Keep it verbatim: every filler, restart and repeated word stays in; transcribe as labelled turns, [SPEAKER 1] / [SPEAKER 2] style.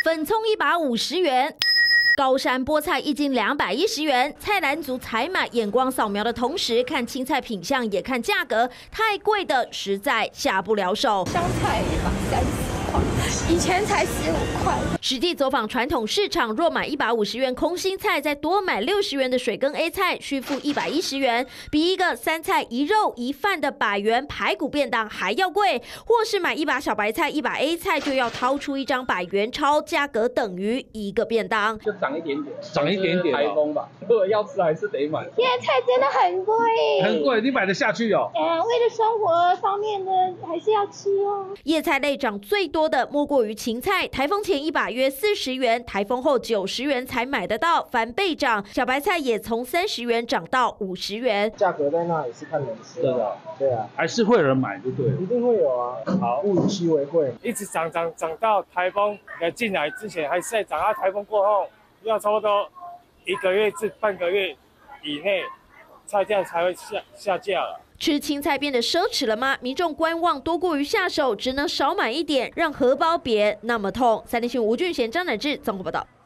[SPEAKER 1] 粉葱一把五十元。 高山菠菜一斤两百一十元，菜篮族采买，眼光扫描的同时，看青菜品相，也看价格，太贵的实在下不了手。
[SPEAKER 2] 香菜一把三十块，以前才十五块。
[SPEAKER 1] 实地走访传统市场，若买一把五十元空心菜，再多买六十元的水耕 A 菜，需付一百一十元，比一个三菜一肉一饭的百元排骨便当还要贵。或是买一把小白菜、一把 A 菜，就要掏出一张百元钞，价格等于一个便当。
[SPEAKER 3] 涨一点点，
[SPEAKER 4] 涨一点点、哦。
[SPEAKER 3] 台风吧，如果要吃还是得买。
[SPEAKER 2] 现在菜真的很贵，
[SPEAKER 4] 很贵，你买得下去哦？
[SPEAKER 2] 呃，为了生活方面的还是要吃哦。
[SPEAKER 1] 叶菜类涨最多的莫过于芹菜，台风前一把约四十元，台风后九十元才买得到，翻倍涨。小白菜也从三十元涨到五十元，
[SPEAKER 5] 价格在那也是看人吃。对
[SPEAKER 4] 的，
[SPEAKER 5] 对啊，
[SPEAKER 4] 还是会有人买，就对了，
[SPEAKER 5] 一定会有啊。好，物以稀为贵，
[SPEAKER 6] 一直涨涨涨到台风呃进来之前，还是在涨，到台风过后。 要差不多一个月至半个月以内，菜价才会下下架了。
[SPEAKER 1] 吃青菜变得奢侈了吗？民众观望多过于下手，只能少买一点，让荷包别那么痛。三立新闻吴俊贤、张乃志综合报道。